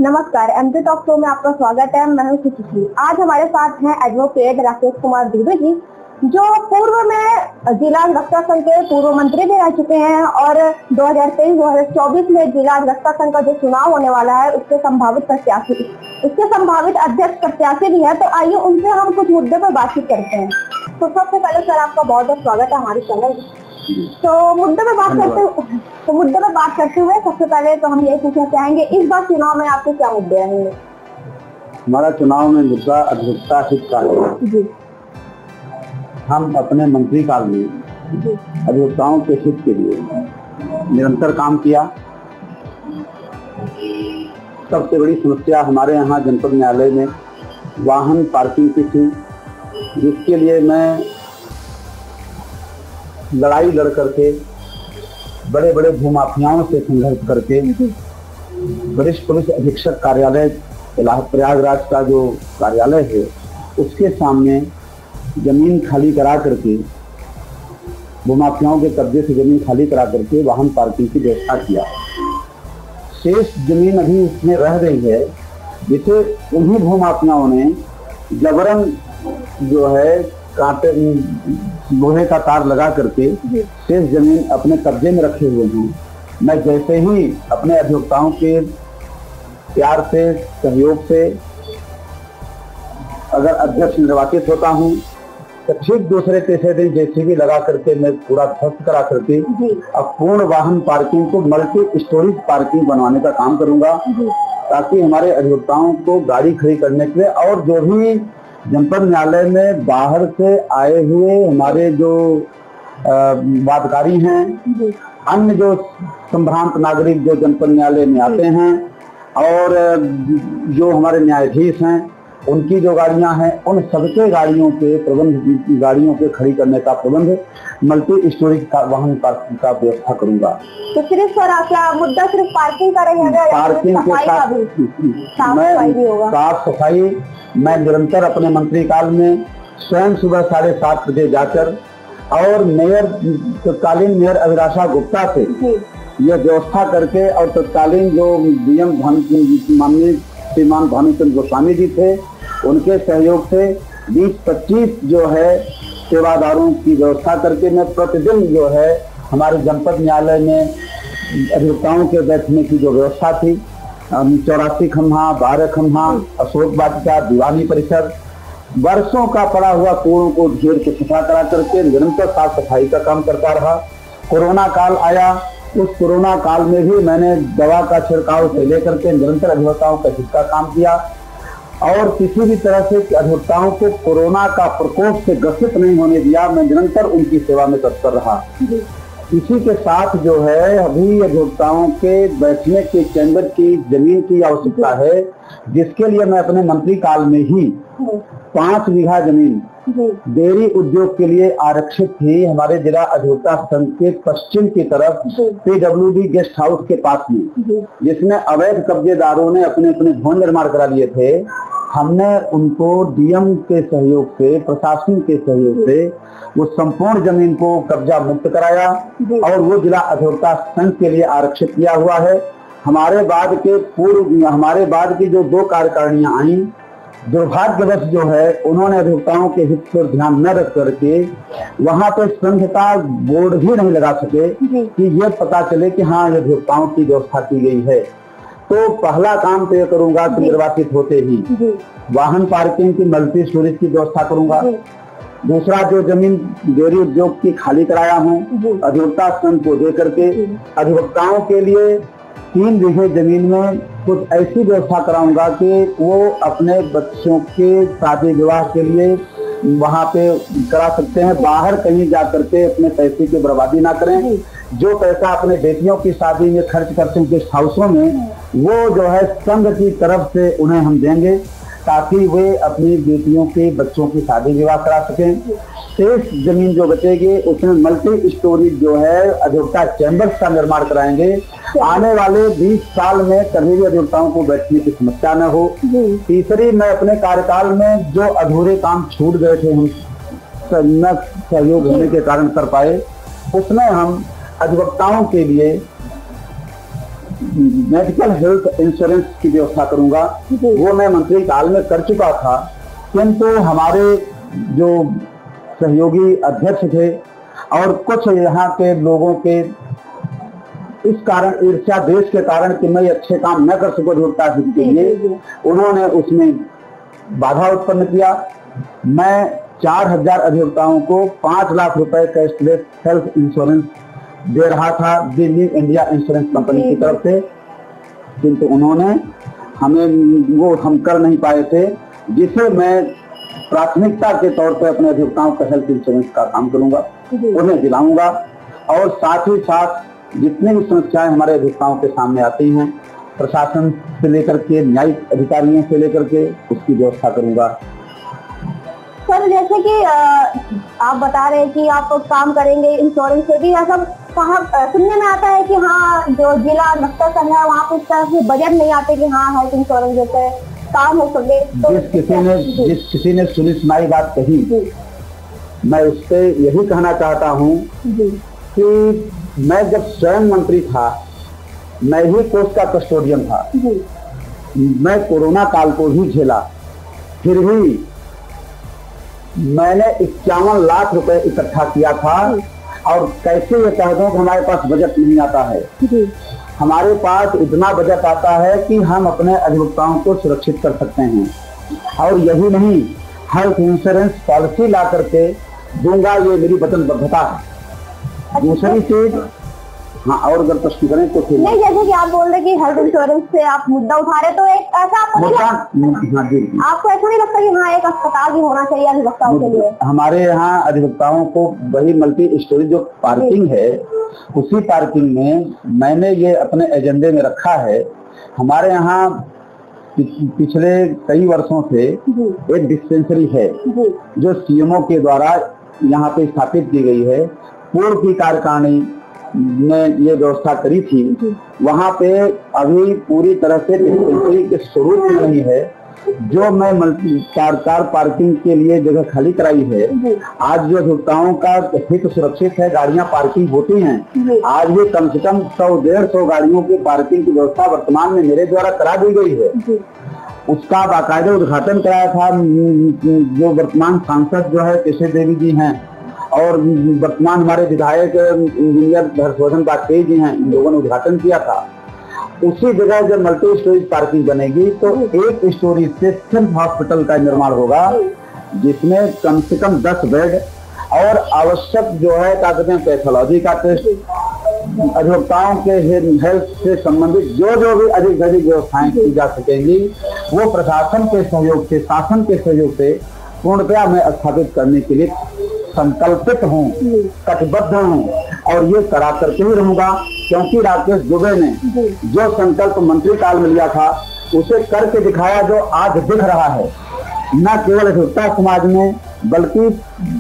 नमस्कार, MJ talk show में आपका स्वागत है। मैं हूं सुशील। आज हमारे साथ हैं एडवोकेट राकेश कुमार दुबे जी, जो पूर्व में जिला रक्षा संघ के पूर्व मंत्री भी रह चुके हैं और 2023-2024 में जिला रक्षा संघ का जो चुनाव होने वाला है उसके संभावित अध्यक्ष प्रत्याशी भी है। तो आइए उनसे हम कुछ मुद्दे पर बातचीत करते हैं। तो सबसे पहले सर, आपका बहुत बहुत स्वागत है हमारे चैनल। तो मुद्दे पे बात करते हुए सबसे पहले तो हम ये पूछना चाहेंगे, इस बार चुनाव में आपके क्या मुद्दे रहेंगे? हमारा चुनाव में मुद्दा अधिवक्ता हित का है। हम अपने मंत्री काल में अधिवक्ताओं के हित के लिए निरंतर काम किया। सबसे बड़ी समस्या हमारे यहाँ जनपद न्यायालय में वाहन पार्किंग की थी, जिसके लिए मैं लड़ाई लड़ करके बड़े बड़े भूमाफियाओं से संघर्ष करके वरिष्ठ पुलिस अधीक्षक कार्यालय प्रयागराज का जो कार्यालय है उसके सामने जमीन खाली करा करके, भूमाफियाओं के कब्जे से जमीन खाली करा करके वाहन पार्किंग की व्यवस्था किया। शेष जमीन अभी उसमें रह गई है, जिसे उन्हीं भूमाफियाओं ने जबरन जो है कांटे लोहे का तार लगा करके शेष जमीन अपने कब्जे में रखे हुए हैं। मैं जैसे ही अपने अधिवक्ताओं के प्यार से, सहयोग से अगर अध्यक्ष निर्वाचित होता हूं तो ठीक दूसरे तीसरे दिन जेसीबी लगा करके मैं पूरा ध्वस्त करा करके अब पूर्ण वाहन पार्किंग को मल्टी स्टोरेज पार्किंग बनवाने का काम करूंगा, ताकि हमारे अधिवक्ताओं को गाड़ी खड़ी करने के लिए और जो भी जनपद न्यायालय में बाहर से आए हुए हमारे जो वादकारी हैं, अन्य जो संभ्रांत नागरिक जो जनपद न्यायालय में आते हैं और जो हमारे न्यायाधीश हैं, उनकी जो गाड़ियां हैं, उन सबके गाड़ियों के खड़ी करने का प्रबंध मल्टी स्टोरेज का वाहन पार्किंग का व्यवस्था करूंगा। तो सिर्फ सर आपका मुद्दा सिर्फ पार्किंग का रहेगा? पार्किंग के साथ साफ सफाई मैं निरंतर अपने मंत्री काल में स्वयं सुबह 7:30 बजे जाकर और तत्कालीन मेयर अभिलाषा गुप्ता से यह व्यवस्था करके और तत्कालीन जो डीएम माननीय श्रीमान भानुचंद्र गोस्वामी जी थे, उनके सहयोग से 20-25 जो है सेवादारों की व्यवस्था करके मैं प्रतिदिन जो है हमारे जनपद न्यायालय में अधिवक्ताओं के बैठने की जो व्यवस्था थी, 84 खम्हा, 12 खम्हा, अशोक वाटिका, दीवानी परिसर, वर्षों का पड़ा हुआ कूड़ों को घेर के सफा करा करके निरंतर साफ सफाई का काम करता रहा। कोरोना काल आया, उस कोरोना काल में भी मैंने दवा का छिड़काव से लेकर के निरंतर अधिवक्ताओं का हित का काम किया और किसी भी तरह से अधिवक्ताओं को कोरोना का प्रकोप से ग्रसित नहीं होने दिया। मैं निरंतर उनकी सेवा में तत्पर रहा। इसी के साथ जो है अभी अधिवक्ताओं के बैठने के चैम्बर की जमीन की आवश्यकता है, जिसके लिए मैं अपने मंत्री काल में ही 5 बीघा जमीन डेयरी उद्योग के लिए आरक्षित थी हमारे जिला अधिवक्ता संघ के पश्चिम की तरफ PWD गेस्ट हाउस के पास में, जिसमें अवैध कब्जेदारों ने अपने अपने भवन निर्माण करा लिए थे। हमने उनको डीएम के सहयोग से, प्रशासन के सहयोग से वो संपूर्ण जमीन को कब्जा मुक्त कराया और वो जिला अधिवक्ता संघ के लिए आरक्षित किया हुआ है। हमारे बाद की जो 2 कार्यकारिणियां आई, दुर्भाग्यवश जो है उन्होंने अधिवक्ताओं के हित पर ध्यान न रख करके वहां पे संघ का बोर्ड भी नहीं लगा सके कि ये पता चले कि हाँ ये अधिवक्ताओं की व्यवस्था की गई है। तो पहला काम तो ये करूंगा कि निर्वाचित होते ही वाहन पार्किंग की मल्टी स्टोरेज की व्यवस्था करूंगा। दूसरा, जो जमीन डेयरी उद्योग की खाली कराया हूँ अधिवक्ता संघ को दे करके अधिवक्ताओं के लिए 3 बीघे जमीन में कुछ ऐसी व्यवस्था कराऊंगा कि वो अपने बच्चों के शादी विवाह के लिए वहां पे करा सकते हैं, बाहर कहीं जा करके अपने पैसे की बर्बादी ना करें। जो पैसा अपने बेटियों की शादी में खर्च करते हैं गेस्ट हाउसों में, वो जो है संघ की तरफ से उन्हें हम देंगे, ताकि वे अपनी बेटियों के बच्चों की शादी विवाह करा सकें। शेष जमीन जो बचेगी उसमें मल्टी स्टोरेज जो है अधिवक्ता चैम्बर्स का निर्माण कराएंगे। आने वाले 20 साल में कभी भी अधिवक्ताओं को बैठने की समस्या न हो। तीसरी, मैं अपने कार्यकाल में जो अधूरे काम छूट गए थे, हम न सहयोग होने के कारण कर पाए, उसमें हम अधिवक्ताओं के लिए मेडिकल हेल्थ इंश्योरेंस की व्यवस्था करूंगा। वो मैं मंत्री काल में कर चुका था, किंतु हमारे जो सहयोगी अध्यक्ष थे और कुछ यहाँ के लोगों के इस कारण ईर्ष्या देश के कारण कि मैं अच्छे काम न कर सकूं अधिवक्ता के लिए, उन्होंने उसमें बाधा उत्पन्न किया। मैं 4000 अधिवक्ताओं को 5 लाख रुपए कैशलेस हेल्थ इंश्योरेंस दे रहा था दिल्ली इंडिया इंश्योरेंस कंपनी की तरफ से, किंतु उन्होंने वो हम कर नहीं पाए थे, जिसे मैं प्राथमिकता के तौर पर अपने अधिवक्ताओं का हेल्थ इंश्योरेंस का काम करूंगा, उन्हें दिलाऊंगा। और साथ ही साथ जितनी भी समस्याएं हमारे अधिवक्ताओं के सामने आती हैं, प्रशासन से लेकर के न्यायिक अधिकारियों से लेकर के, उसकी व्यवस्था करूंगा। सर जैसे कि आप बता रहे हैं कि आप काम करेंगे इंश्योरेंस से भी, ऐसा सुनने में आता है कि हाँ जो जिला रक्षा संघ है वहाँ पे इस तरह से बजट नहीं आते कि हाँ हेल्थ इंश्योरेंस जैसे काम हो सके। तो जिस किसी ने सुनी सुनाई बात कही, मैं उस पर यही कहना चाहता हूँ कि मैं जब स्वयं मंत्री था, मैं ही कोष का कस्टोडियन था, मैं कोरोना काल को भी झेला, फिर भी मैंने 51 लाख रुपए इकट्ठा किया था। और कैसे ये कह दूं कि हमारे पास बजट नहीं आता है, हमारे पास इतना बजट आता है कि हम अपने अधिवक्ताओं को सुरक्षित कर सकते हैं। और यही नहीं, हेल्थ इंश्योरेंस पॉलिसी ला करके दूंगा, ये मेरी वचनबद्धता है। दूसरी चीज, हाँ और अगर प्रश्न करें तो फिर नहीं, जैसे कि आप बोल रहे कि हेल्थ इंश्योरेंस से आप मुद्दा उठा रहे, तो एक ऐसा आपको ऐसा नहीं लगता कि हाँ एक अस्पताल भी होना चाहिए अधिवक्ताओं के लिए? हमारे यहाँ अधिवक्ताओं को वही मल्टी स्टोरी जो पार्किंग है, उसी पार्किंग में मैंने ये अपने एजेंडे में रखा है। हमारे यहाँ पिछले कई वर्षों से एक डिस्पेंसरी है जो सीएमओ के द्वारा यहाँ पे स्थापित की गई है। पूर्व की कार्यकारिणी ने ये व्यवस्था करी थी, वहाँ पे अभी पूरी तरह से डिस्पेंसरी के स्वरूप में नहीं है। जो मैं मल्टी कार पार्किंग के लिए जगह खाली कराई है, आज जो अधिवक्ताओं का हित सुरक्षित है, गाड़ियां पार्किंग होती हैं, आज ये कम से कम 100-150 गाड़ियों की पार्किंग की व्यवस्था वर्तमान में मेरे द्वारा करा दी गई है। उसका बाकायदा उद्घाटन कराया था जो वर्तमान सांसद जो है केशव देवी जी हैं और वर्तमान हमारे विधायक इंजीनियर हर्षवर्धन वाजपेयी जी हैं, इन लोगों ने उद्घाटन किया था। उसी जगह जब मल्टी स्टोरेज पार्किंग बनेगी तो एक स्टोरी से सिर्फ हॉस्पिटल का निर्माण होगा, जिसमें कम से कम 10 बेड और आवश्यक जो है क्या कहते हैं पैथोलॉजी का टेस्ट, अधिवक्ताओं के हेल्थ से संबंधित जो भी अधिक से अधिक व्यवस्थाएं की जा सकेंगी, वो प्रशासन के सहयोग से, शासन के सहयोग से पूर्णतया मैं स्थापित करने के लिए संकल्पित हूँ, कटिबद्ध हूँ और ये करा करके ही रहूंगा। क्योंकि राकेश दुबे ने जो संकल्प मंत्री काल में लिया था, उसे करके दिखाया जो आज दिख रहा है, न केवल अधिवक्ता समाज में बल्कि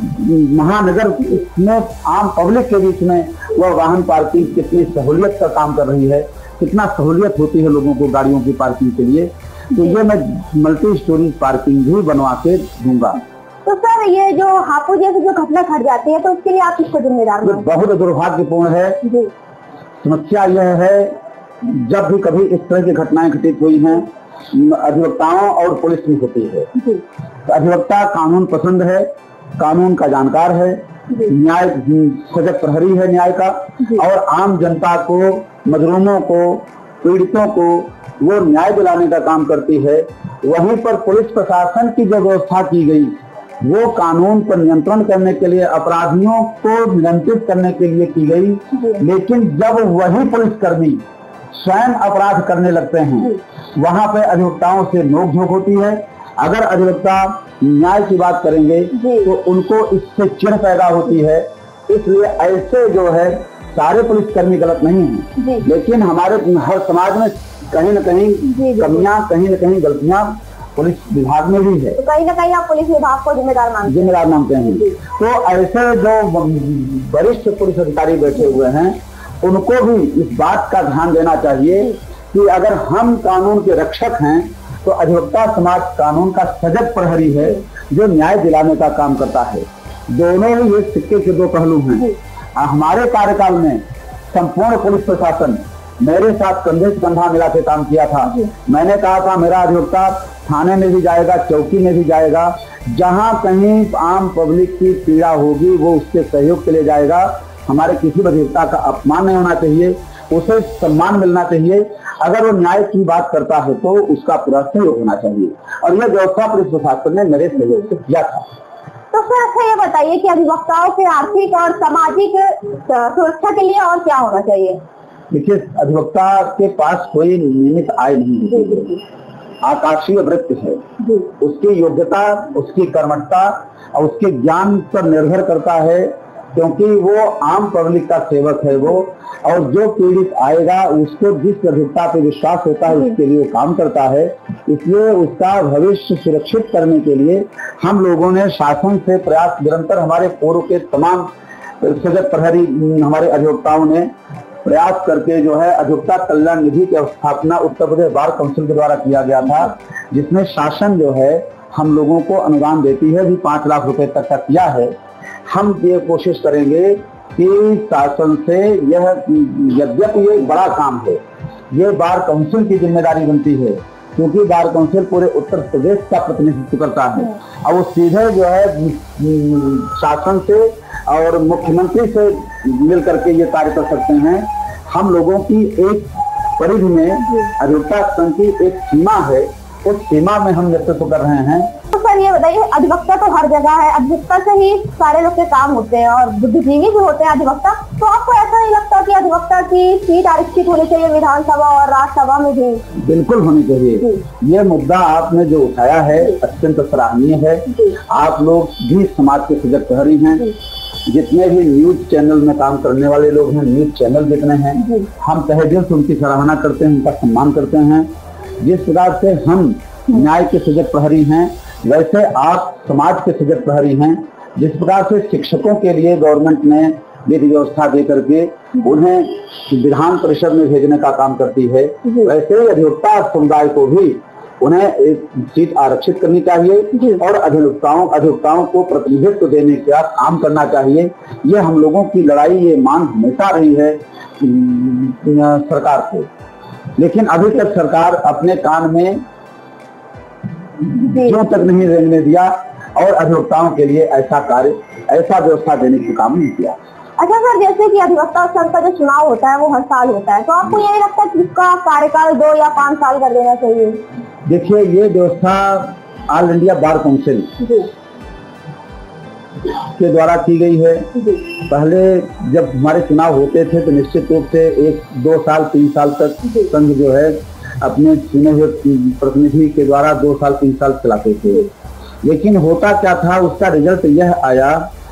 महानगर में आम पब्लिक के बीच में वह वाहन पार्किंग कितनी सहूलियत का काम कर रही है, कितना सहूलियत होती है लोगों को गाड़ियों की पार्किंग के लिए। तो ये मैं मल्टी स्टोरेज पार्किंग भी बनवा के दूंगा। तो सर ये जो हापुड़ जैसे जो घटना घट जाती है तो उसके लिए आप किसको जिम्मेदार मानते हैं? बहुत दुर्भाग्यपूर्ण है। समस्या यह है, जब भी कभी इस तरह की घटनाएं घटित हुई हैं, अधिवक्ताओं और पुलिस में होती है। तो अधिवक्ता कानून पसंद है, कानून का जानकार है, न्याय सजग प्रहरी है न्याय का, और आम जनता को, मजलूमों को, पीड़ितों को वो न्याय दिलाने का काम करती है। वहीं पर पुलिस प्रशासन की जो व्यवस्था की गई वो कानून पर नियंत्रण करने के लिए, अपराधियों को नियंत्रित करने के लिए की गई। लेकिन जब वही पुलिसकर्मी स्वयं अपराध करने लगते हैं, वहां पे अधिवक्ताओं से नोकझोंक होती है। अगर अधिवक्ता न्याय की बात करेंगे तो उनको इससे चिढ़ पैदा होती है। इसलिए ऐसे जो है सारे पुलिसकर्मी गलत नहीं हैं, लेकिन हमारे हर समाज में कहीं न कहीं कमियां, कहीं न कहीं गलतियां पुलिस विभाग में भी है। तो कहीं ना कहीं आप पुलिस विभाग को जिम्मेदार मानते हैं। तो ऐसे जो वरिष्ठ पुलिस अधिकारी बैठे हुए हैं, उनको भी इस बात का ध्यान देना चाहिए कि अगर हम कानून के रक्षक हैं तो अधिवक्ता समाज कानून का सजग प्रहरी है जो न्याय दिलाने का काम करता है। दोनों ही ये सिक्के के दो पहलू हैं। हमारे कार्यकाल में संपूर्ण पुलिस प्रशासन मेरे साथ कंधे से कंधा मिला के काम किया था। मैंने कहा था मेरा अधिवक्ता थाने में भी जाएगा, चौकी में भी जाएगा, जहां कहीं आम पब्लिक की पीड़ा होगी वो उसके सहयोग के लिए जाएगा। हमारे किसी अधिवक्ता का अपमान नहीं होना चाहिए, उसे सम्मान मिलना चाहिए। अगर वो न्याय की बात करता है तो उसका पूरा सहयोग होना चाहिए, और यह व्यवस्था पुलिस प्रशासन ने मेरे सहयोग से किया था। तो फिर अच्छा ये बताइए कि अधिवक्ताओं के आर्थिक और सामाजिक सुरक्षा के लिए और क्या होना चाहिए? देखिए, अधिवक्ता के पास कोई नियमित आय नहीं है, आकाशीय वृत्ति है। उसकी योग्यता, उसकी कर्मठता और उसके ज्ञान पर निर्भर करता है, क्योंकि वो आम पब्लिक का सेवक है वो, और जो पीड़ित आएगा उसको जिस अधिवक्ता पे विश्वास होता है उसके लिए वो काम करता है। इसलिए उसका भविष्य सुरक्षित करने के लिए हम लोगों ने शासन से प्रयास निरंतर, हमारे पूर्व के तमाम सजग प्रहरी हमारे अधिवक्ताओं ने प्रयास करके जो है अधिवक्ता कल्याण निधि की स्थापना उत्तर प्रदेश बार काउंसिल के द्वारा किया गया था, जिसमें शासन जो है हम लोगों को अनुदान देती है, भी 5 लाख रुपए तक का किया है। हम ये कोशिश करेंगे कि शासन से यह, यद्यपि ये बड़ा काम है, ये बार काउंसिल की जिम्मेदारी बनती है, क्योंकि बार काउंसिल पूरे उत्तर प्रदेश का प्रतिनिधित्व करता है, और वो सीधे जो है शासन से और मुख्यमंत्री से मिल करके ये कार्य कर सकते हैं। हम लोगों की एक परिधि में अधिवक्ता संघ की एक सीमा है, उस सीमा में हम नेतृत्व कर रहे हैं। तो सर ये बताइए, अधिवक्ता तो हर जगह है, अधिवक्ता से ही सारे लोग के काम होते हैं और बुद्धिजीवी भी होते हैं अधिवक्ता, तो आपको ऐसा नहीं लगता कि अधिवक्ता की सीट आरक्षित होनी चाहिए विधानसभा और राज्यसभा में भी? बिल्कुल होनी चाहिए। ये मुद्दा आपने जो उठाया है अत्यंत सराहनीय है। आप लोग भी समाज के सजग प्रहरी हैं, जितने भी न्यूज चैनल में काम करने वाले लोग हैं, न्यूज चैनल जितने हैं, हम तहे दिल से उनकी सराहना करते हैं, उनका सम्मान करते हैं। जिस प्रकार से हम न्याय के सजग प्रहरी हैं, वैसे आप समाज के सजग प्रहरी हैं। जिस प्रकार से शिक्षकों के लिए गवर्नमेंट ने विधि व्यवस्था दे करके उन्हें विधान परिषद में भेजने का काम करती है, वैसे ही अधिवक्ता समुदाय को भी उन्हें एक सीट आरक्षित करनी चाहिए और अधिवक्ताओं को प्रतिनिधित्व देने का काम करना चाहिए। ये हम लोगों की लड़ाई, ये मांग हमेशा रही है सरकार को, लेकिन अभी तक सरकार अपने कान में क्यों तक नहीं रेंगने दिया और अधिवक्ताओं के लिए ऐसा कार्य, ऐसा व्यवस्था देने का काम नहीं किया। अच्छा सर, जैसे कि अधिवक्ता संघ का जो चुनाव होता है वो हर साल होता है, तो आपको ये नहीं लगता कि इसका कार्यकाल 2 या 5 साल कर देना चाहिए? देखिए, ये व्यवस्था ऑल इंडिया बार काउंसिल के द्वारा की गई है। पहले जब हमारे चुनाव होते थे तो निश्चित रूप से 1, 2 साल 3 साल तक संघ जो है अपने चुने हुए प्रतिनिधि के द्वारा 2 साल 3 साल चलाते थे। लेकिन होता क्या था, उसका रिजल्ट यह आया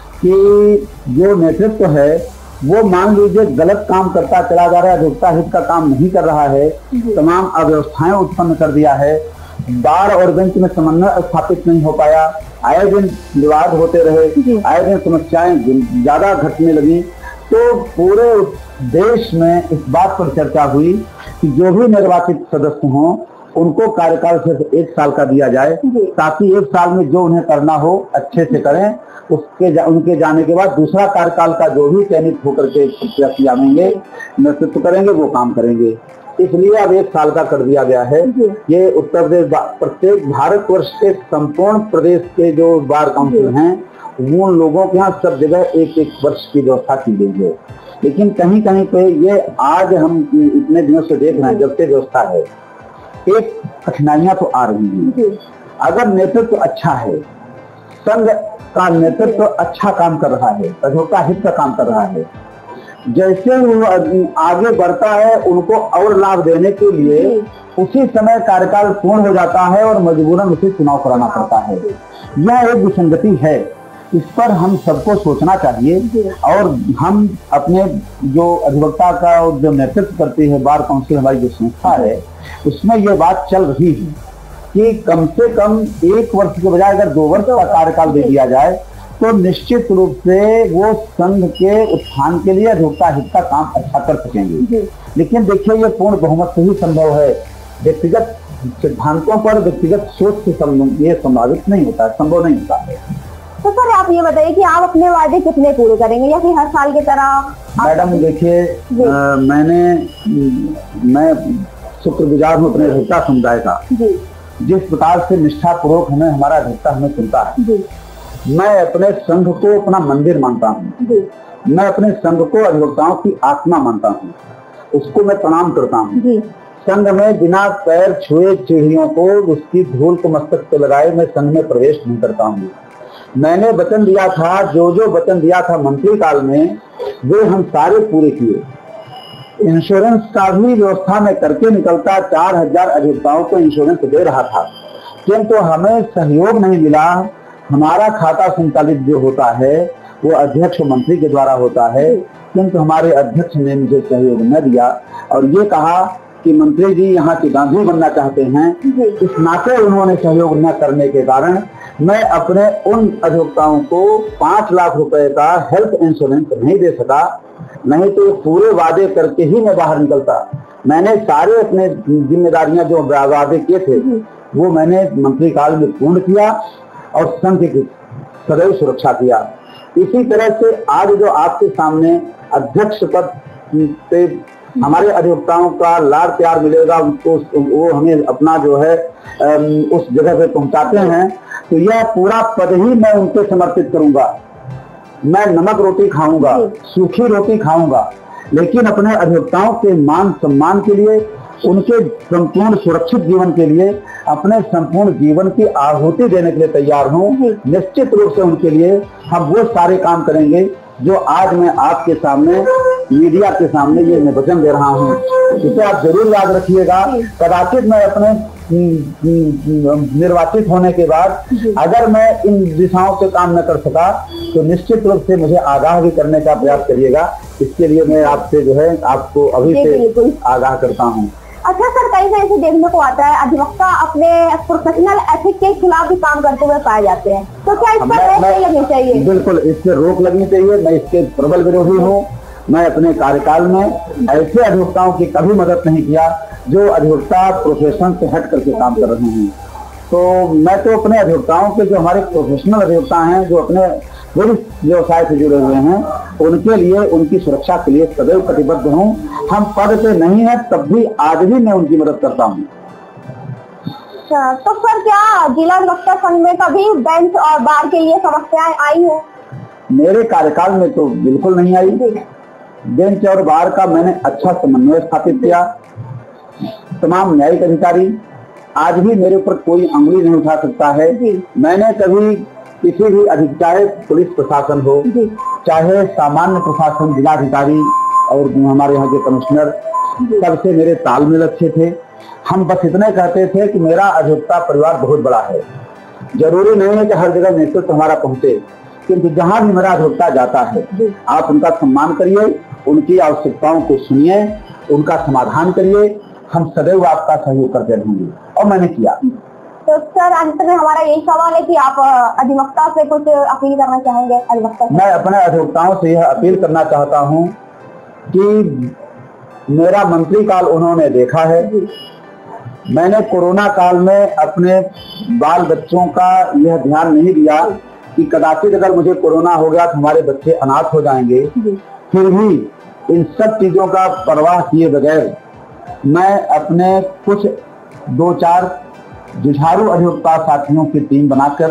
कि जो नेतृत्व है वो मान लीजिए गलत काम करता चला जा रहा है, अधिवक्ता हित का काम नहीं कर रहा है, तमाम अव्यवस्थाएं उत्पन्न कर दिया है, बार और बेंच में समन्वय स्थापित नहीं हो पाया, आए दिन विवाद होते रहे, आए दिन समस्याएं ज्यादा घटने लगी। तो पूरे देश में इस बात पर चर्चा हुई कि जो भी निर्वाचित सदस्य हों उनको कार्यकाल सिर्फ 1 साल का दिया जाए, ताकि 1 साल में जो उन्हें करना हो अच्छे से करें। उनके जाने के बाद दूसरा कार्यकाल का जो भी चयनित होकर के प्रत्याशी आएंगे, नेतृत्व करेंगे, वो काम करेंगे। इसलिए अब 1 साल का कर दिया गया है। ये उत्तर प्रदेश, प्रत्येक भारतवर्ष के संपूर्ण प्रदेश के जो बार काउंसिल हैं उन लोगों के यहाँ सब जगह 1-1 वर्ष की व्यवस्था की गई है। लेकिन कहीं कहीं पे ये आज हम इतने दिनों से देख रहे हैं, जब से व्यवस्था है, एक कठिनाइयां तो आ रही हैं। अगर नेतृत्व अच्छा है, संघ का नेतृत्व अच्छा काम कर रहा है, अधिवक्ता हित का काम कर रहा है, जैसे वो आगे बढ़ता है उनको और लाभ देने के लिए उसी समय कार्यकाल पूर्ण हो जाता है और मजबूरन उसे चुनाव कराना पड़ता है। यह एक विसंगति है, इस पर हम सबको सोचना चाहिए। और हम अपने जो अधिवक्ता का जो नेतृत्व करती है बार काउंसिल, हमारी जो संस्था है, उसमें यह बात चल रही है कि कम से कम 1 वर्ष के बजाय अगर 2 वर्ष का कार्यकाल दे दिया जाए तो निश्चित रूप से वो संघ के उत्थान के लिए अधिवक्ता हित का काम अच्छा कर सकेंगे। लेकिन देखिए, ये पूर्ण बहुमत से ही संभव है, व्यक्तिगत सिद्धांतों पर, व्यक्तिगत सोच से ये संभावित नहीं होता है, संभव नहीं होता है। तो सर आप ये बताइए कि आप अपने वादे कितने पूरे करेंगे या फिर हर साल की तरह? मैडम देखिए, मैं शुक्रगुजार हूँ अपने अधिवक्ता समुदाय का, जिस प्रकार से निष्ठापूर्वक हमारा अधिवक्ता हमें चुनता है। मैं अपने संघ को अपना मंदिर मानता हूँ, मैं अपने संघ को अधिवक्ताओं की आत्मा मानता हूँ, उसको मैं प्रणाम करता हूँ। संघ में बिना पैर छुए चिड़ियों को उसकी धूल को मस्तक पे लगाए मैं संघ में प्रवेश नहीं करता हूँ। मैंने वचन दिया था, जो वचन दिया था मंत्री काल में, वे हम सारे पूरे किए। इंश्योरेंस का भी व्यवस्था में करके निकलता, 4000 अधिवक्ताओं को इंश्योरेंस दे रहा था, किंतु हमें सहयोग नहीं मिला। हमारा खाता संचालित जो होता है वो अध्यक्ष मंत्री के द्वारा होता है, किंतु हमारे अध्यक्ष ने मुझे सहयोग न दिया और ये कहा कि मंत्री जी यहाँ के गांधी बनना चाहते हैं। इस नाते उन्होंने सहयोग न करने के कारण मैं अपने उन अधिवक्ताओं को 5 लाख रुपए का हेल्थ इंश्योरेंस नहीं दे सका, नहीं तो पूरे वादे करके ही मैं बाहर निकलता। मैंने सारे अपने जिम्मेदारियां जो वादे किए थे वो मैंने मंत्री काल में पूर्ण किया और संघ की सदैव सुरक्षा किया। इसी तरह से आज जो आपके सामने अध्यक्ष पद पे हमारे अधिवक्ताओं का लाड़ प्यार मिलेगा, उनको वो हमें अपना जो है उस जगह पे पहुंचाते हैं, तो यह पूरा पद ही मैं उनके समर्पित करूंगा। मैं नमक रोटी खाऊंगा, सूखी रोटी खाऊंगा, लेकिन अपने अधिवक्ताओं के मान सम्मान के लिए, उनके संपूर्ण सुरक्षित जीवन के लिए, अपने संपूर्ण जीवन की आहुति देने के लिए तैयार हूँ। निश्चित रूप से उनके लिए हम वो सारे काम करेंगे जो आज मैं आपके सामने, मीडिया के सामने ये मैं वचन दे रहा हूँ। इसे आप जरूर याद रखिएगा। कदाचित मैं अपने निर्वाचित होने के बाद अगर मैं इन दिशाओं से काम न कर सका तो निश्चित रूप से मुझे आगाह भी करने का प्रयास करिएगा। इसके लिए मैं आपसे जो है आपको अभी से आगाह करता हूँ। अच्छा सर, कई बार ऐसे देखने को आता है अधिवक्ता अपने प्रोफेशनल एथिक के खिलाफ भी काम करते हुए पाए जाते हैं, तो क्या इस पर रोक लगनी चाहिए? बिल्कुल, इस पर रोक लगनी चाहिए। मैं इसके प्रबल विरोधी हूँ। मैं अपने कार्यकाल में ऐसे अधिवक्ताओं की कभी मदद नहीं किया जो अधिवक्ता प्रोफेशन से हट करके काम कर रहे हैं। तो मैं तो अपने अधिवक्ताओं के, जो हमारे प्रोफेशनल अधिवक्ता हैं, जो अपने व्यवसाय से जुड़े हुए हैं, उनके लिए, उनकी सुरक्षा के लिए सदैव कटिबद्ध हूँ। हम पद पे नहीं है तब भी आज भी मैं उनकी मदद करता हूँ। तो सर क्या जिला अधिवक्ता संघ में कभी बेंच और बार के लिए समस्याएं आई है? मेरे कार्यकाल में तो बिल्कुल नहीं आई। बेंच और बार का मैंने अच्छा समन्वय स्थापित किया। तमाम न्यायिक अधिकारी आज भी मेरे ऊपर कोई अंगुली नहीं उठा सकता है। मैंने कभी किसी भी अधिकारी, चाहे पुलिस प्रशासन हो, चाहे सामान्य प्रशासन, जिलाधिकारी और हमारे यहाँ के कमिश्नर, सबसे मेरे तालमेल अच्छे थे। हम बस इतने कहते थे कि मेरा अधिवक्ता परिवार बहुत बड़ा है। जरूरी नहीं है कि हर जगह नेतृत्व हमारा पहुंचे, किंतु जहां भी मेरा अधिवक्ता जाता है आप उनका सम्मान करिए, उनकी आवश्यकताओं को सुनिए, उनका समाधान करिए। हम सदैव आपका सहयोग करते रहेंगे और मैंने किया। तो सर अंत में हमारा यही सवाल है कि आप अधिवक्ता से कुछ अपील करना चाहेंगे? अधिवक्ता मैं अपने अधिवक्ताओं से यह अपील करना चाहता हूं कि मेरा मंत्री काल उन्होंने देखा है। मैंने कोरोना काल में अपने बाल बच्चों का यह ध्यान नहीं दिया कि कदाचित अगर मुझे कोरोना हो गया तो हमारे बच्चे अनाथ हो जाएंगे। फिर भी इन सब चीजों का परवाह किए बगैर मैं अपने कुछ 2-4 जुझारू अधिवक्ता साथियों की टीम बनाकर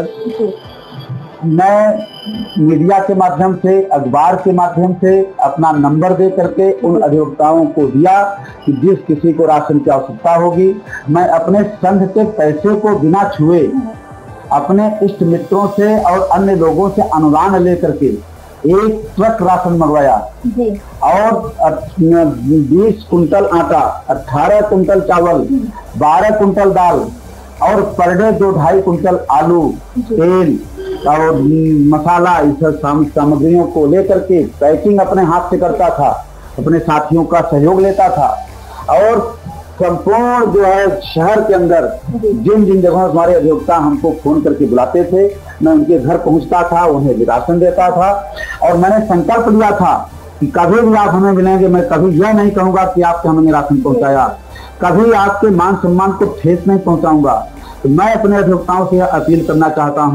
मैं मीडिया के माध्यम से, अखबार के माध्यम से अपना नंबर दे करके उन अधिवक्ताओं को दिया कि जिस किसी को राशन की आवश्यकता होगी, मैं अपने संघ के पैसे को बिना छुए अपने इष्ट मित्रों से और अन्य लोगों से अनुदान लेकर के 1 ट्रक राशन मंगवाया और 20 कुंटल आटा, 18 कुंटल चावल, 12 कुंटल दाल और पर डे 2-2.5 कुंटल आलू, तेल और मसाला, इस सामग्रियों को लेकर के पैकिंग अपने हाथ से करता था, अपने साथियों का सहयोग लेता था और संपूर्ण जो है शहर के अंदर जिन जिन जगहों हमारे अधिवक्ता हमको फोन करके बुलाते थे, मैं उनके घर पहुंचता था, उन्हें राशन देता था। और मैंने संकल्प लिया था कि कभी भी आप हमें मिलेंगे, मैं कभी यह नहीं कहूंगा कि आपने हमें राशन पहुंचाया, कभी आपके मान सम्मान को ठेस नहीं पहुंचाऊंगा। तो मैं अपने अधिवक्ताओं से अपील करना चाहता हूं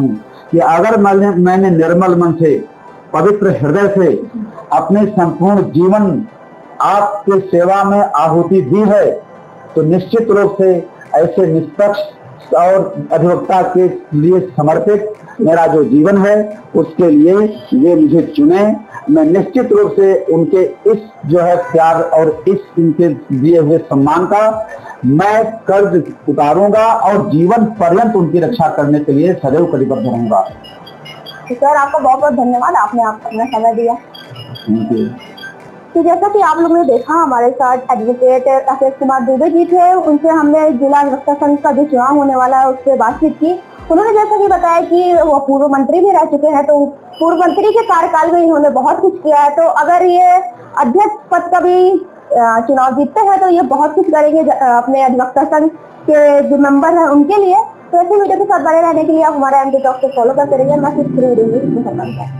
कि अगर मैंने निर्मल मन से, पवित्र हृदय से अपने संपूर्ण जीवन आपके सेवा में आहुति दी है, तो निश्चित रूप से ऐसे निष्पक्ष और अधिवक्ता के लिए समर्पित मेरा जो जीवन है उसके लिए वे मुझे चुने। मैं निश्चित रूप से उनके इस जो है प्यार और इस उनके दिए हुए सम्मान का मैं कर्ज उतारूंगा और जीवन पर्यंत उनकी रक्षा करने के लिए सदैव कटिबद्ध रहूंगा। सर, आपका बहुत बहुत धन्यवाद, आपने अपना समय दिया। Thank you. तो जैसा कि आप लोगों ने देखा, हमारे साथ एडवोकेट राकेश कुमार दुबे जी थे। उनसे हमने जिला अधिवक्ता संघ का जो चुनाव होने वाला है उससे बातचीत की। उन्होंने जैसा कि बताया कि वो पूर्व मंत्री भी रह चुके हैं, तो पूर्व मंत्री के कार्यकाल में इन्होंने बहुत कुछ किया है। तो अगर ये अध्यक्ष पद का भी चुनाव जीतते हैं तो ये बहुत कुछ करेंगे अपने अधिवक्ता संघ के जो मेंबर हैं उनके लिए। तो ऐसे वीडियो के साथ बने रहने के लिए आप हमारे MT टॉक को फॉलो करते रहिए। मैं